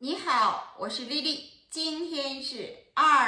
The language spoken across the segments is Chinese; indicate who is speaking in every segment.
Speaker 1: 你好，我是丽丽。今天是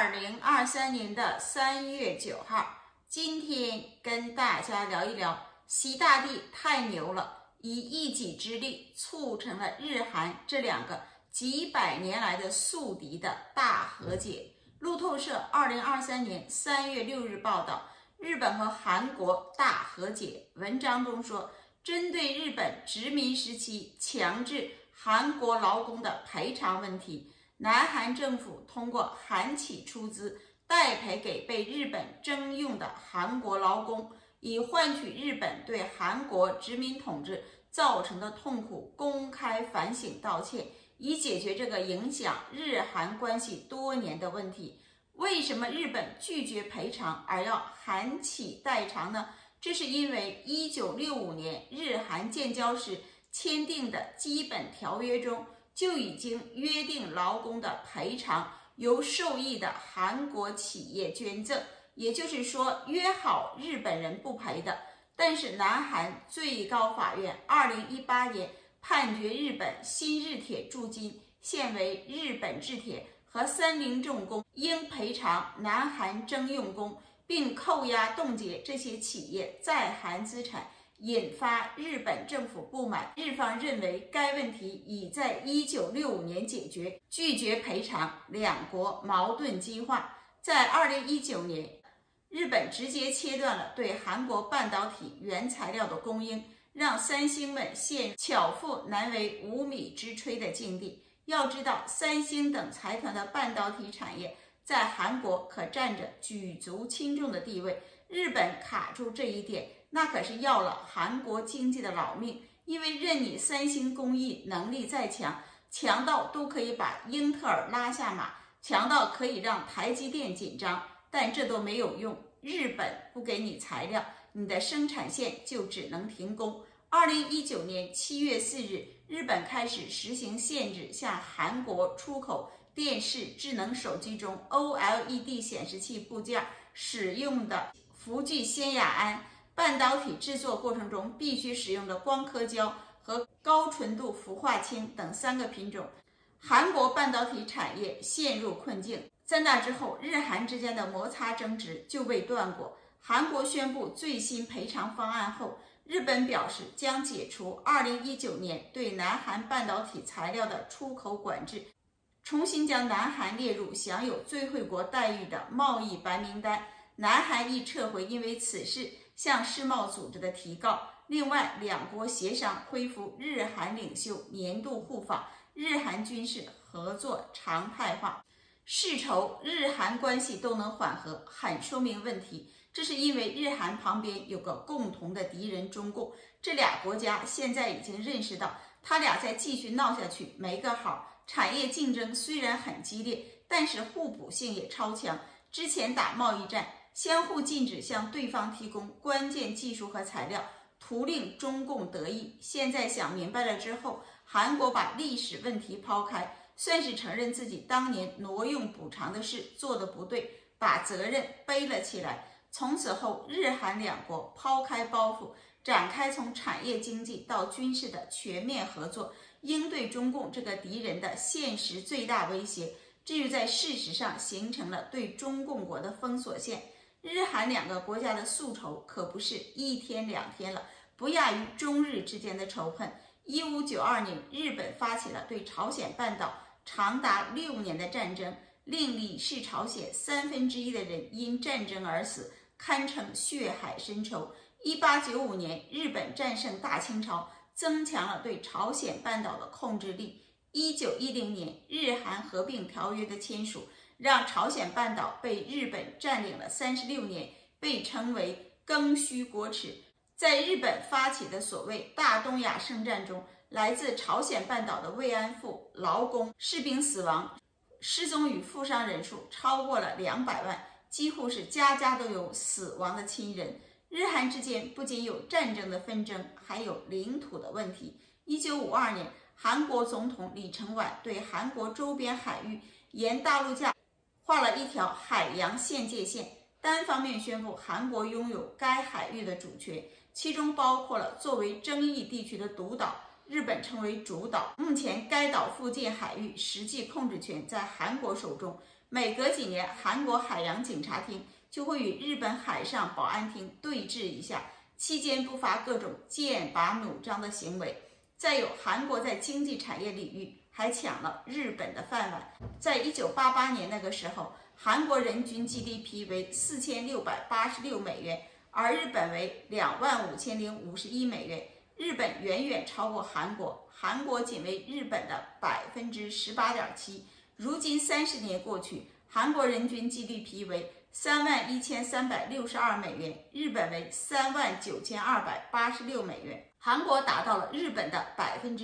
Speaker 1: 2023年的3月9号。今天跟大家聊一聊，习大帝太牛了，以一己之力促成了日韩这两个几百年来的宿敌的大和解。路透社2023年3月6日报道，日本和韩国大和解。文章中说，针对日本殖民时期强制韩国劳工的赔偿问题，南韩政府通过韩企出资代赔给被日本征用的韩国劳工，以换取日本对韩国殖民统治造成的痛苦公开反省道歉，以解决这个影响日韩关系多年的问题。为什么日本拒绝赔偿而要韩企代偿呢？这是因为1965年日韩建交时签订的基本条约中就已经约定劳工的赔偿由受益的韩国企业捐赠，也就是说约好日本人不赔的。但是南韩最高法院2018年判决日本新日铁铸金现为日本制铁和三菱重工应赔偿南韩征用工，并扣押冻结这些企业在韩资产，引发日本政府不满。日方认为该问题已在1965年解决，拒绝赔偿，两国矛盾激化。在2019年，日本直接切断了对韩国半导体原材料的供应，让三星们陷入巧妇难为无米之炊的境地。要知道，三星等财团的半导体产业在韩国可占着举足轻重的地位，日本卡住这一点，那可是要了韩国经济的老命。因为任你三星工艺能力再强，强到都可以把英特尔拉下马，强到可以让台积电紧张，但这都没有用。日本不给你材料，你的生产线就只能停工。2019年7月4日，日本开始实行限制向韩国出口电视、智能手机中 OLED 显示器部件使用的氟聚酰亚胺，半导体制作过程中必须使用的光刻胶和高纯度氟化氢等3个品种。韩国半导体产业陷入困境。在那之后，日韩之间的摩擦争执就未断过。韩国宣布最新赔偿方案后，日本表示将解除2019年对南韩半导体材料的出口管制，重新将南韩列入享有最惠国待遇的贸易白名单。南韩亦撤回因为此事向世贸组织的提告。另外，两国协商恢复日韩领袖年度互访，日韩军事合作常态化。世仇日韩关系都能缓和，很说明问题。这是因为日韩旁边有个共同的敌人中共，这俩国家现在已经认识到，他俩再继续闹下去没个好。产业竞争虽然很激烈，但是互补性也超强。之前打贸易战，相互禁止向对方提供关键技术和材料，图令中共得益。现在想明白了之后，韩国把历史问题抛开，算是承认自己当年挪用补偿的事做得不对，把责任背了起来。从此后，日韩两国抛开包袱，展开从产业经济到军事的全面合作，应对中共这个敌人的现实最大威胁。这就在事实上形成了对中共国的封锁线。日韩两个国家的宿仇可不是一天两天了，不亚于中日之间的仇恨。1592年，日本发起了对朝鲜半岛长达6年的战争，令李氏朝鲜1/3的人因战争而死，堪称血海深仇。1895年，日本战胜大清朝，增强了对朝鲜半岛的控制力。1910年，日韩合并条约的签署，让朝鲜半岛被日本占领了36年，被称为庚戌国耻。在日本发起的所谓大东亚圣战中，来自朝鲜半岛的慰安妇、劳工、士兵死亡、失踪与负伤人数超过了200万，几乎是家家都有死亡的亲人。日韩之间不仅有战争的纷争，还有领土的问题。1952年，韩国总统李承晚对韩国周边海域沿大陆架画了一条海洋线界线，单方面宣布韩国拥有该海域的主权，其中包括了作为争议地区的独岛日本称为主岛。目前该岛附近海域实际控制权在韩国手中。每隔几年，韩国海洋警察厅就会与日本海上保安厅对峙一下，期间不乏各种剑拔弩张的行为。再有，韩国在经济产业领域还抢了日本的饭碗。在1988年那个时候，韩国人均 GDP 为4686美元，而日本为25051美元。日本远远超过韩国，韩国仅为日本的18.7%。如今30年过去，韩国人均 GDP 为31362美元，日本为39286美元，韩国达到了日本的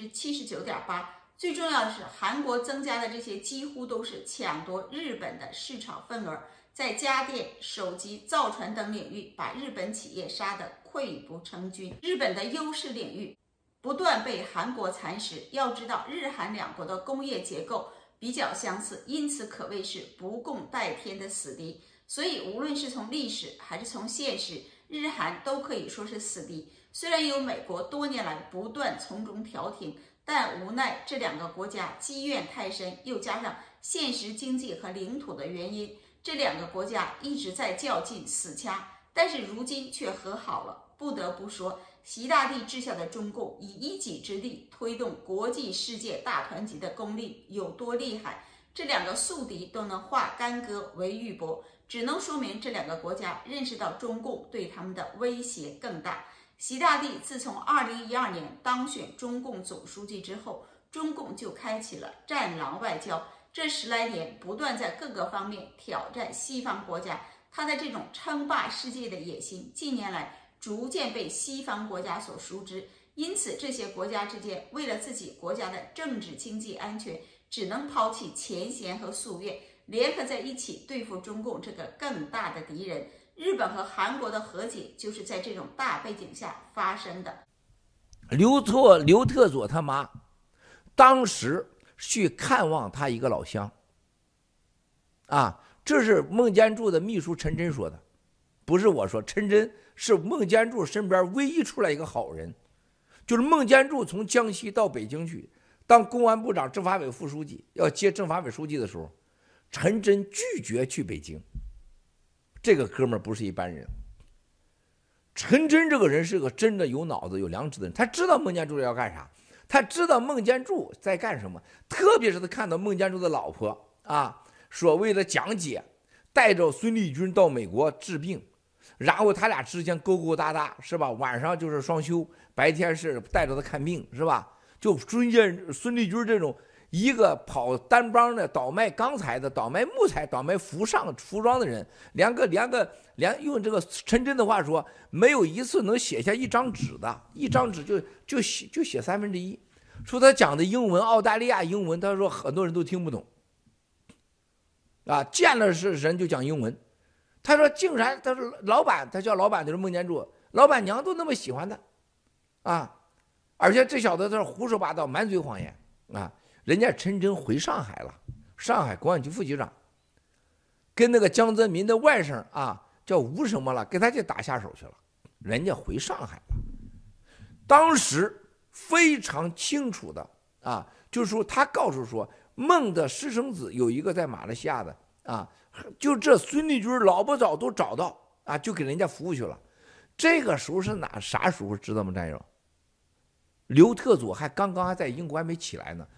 Speaker 1: 79.8%。最重要的是，韩国增加的这些几乎都是抢夺日本的市场份额，在家电、手机、造船等领域把日本企业杀得溃不成军。日本的优势领域不断被韩国蚕食。要知道，日韩两国的工业结构比较相似，因此可谓是不共戴天的死敌。所以无论是从历史还是从现实，日韩都可以说是死敌。虽然有美国多年来不断从中调停，但无奈这两个国家积怨太深，又加上现实经济和领土的原因，这两个国家一直在较劲死掐，但是如今却和好了。不得不说，习大帝治下的中共以一己之力推动国际世界大团结的功力有多厉害，这两个宿敌都能化干戈为玉帛，只能说明这两个国家认识到中共对他们的威胁更大。习大帝自从2012年当选中共总书记之后，中共就开启了战狼外交，这10来年不断在各个方面挑战西方国家，他的这种称霸世界的野心近年来逐渐被西方国家所熟知。因此这些国家之间为了自己国家的政治经济安全，只能抛弃前嫌和夙愿，联合在一起对付中共这个更大的敌人。日本和韩国的和解就是在这种大背景下发生的。
Speaker 2: 刘特佐他妈当时去看望他一个老乡啊，这是孟建柱的秘书陈真说的，不是我说，陈真是孟建柱身边唯一出来一个好人。就是孟建柱从江西到北京去当公安部长、政法委副书记，要接政法委书记的时候，陈真拒绝去北京。这个哥们儿不是一般人，陈真这个人是个真的有脑子有良知的人，他知道孟建柱要干啥，他知道孟建柱在干什么，特别是他看到孟建柱的老婆啊，所谓的蒋姐带着孙立军到美国治病，然后他俩之间勾勾搭搭是吧，晚上就是双休，白天是带着他看病是吧，就孙立军这种一个跑单帮的、倒卖钢材的、倒卖木材、倒卖服装的人，用这个陈真的话说，没有一次能写下一张纸的，一张纸就写1/3。说他讲的英文，澳大利亚英文，他说很多人都听不懂，啊，见了是人就讲英文。他说竟然，他说老板，他叫老板就是孟建柱，老板娘都那么喜欢他，啊，而且这小子他是胡说八道，满嘴谎言啊。人家陈真回上海了，上海公安局副局长，跟那个江泽民的外甥啊叫吴什么了，跟他就打下手去了，人家回上海了。当时非常清楚的啊，就是说他告诉说孟的私生子有一个在马来西亚的啊，就这孙立军老不早都找到啊，就给人家服务去了。这个时候是啥时候知道吗？战友，刘特佐还刚刚还在英国还没起来呢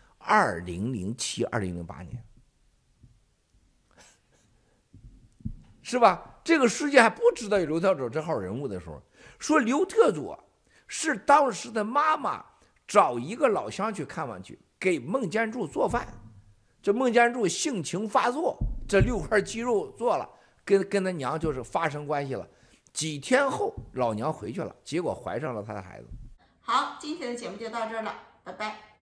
Speaker 2: ，2007、2008年，是吧？这个世界还不知道有刘特佐这号人物的时候，说刘特佐是当时的妈妈找一个老乡去看望去，给孟建柱做饭。这孟建柱性情发作，这6块肌肉做了，跟他娘就是发生关系了。几天后，老娘回去了，结果怀上了他的孩子。
Speaker 1: 好，今天的节目就到这儿了，拜拜。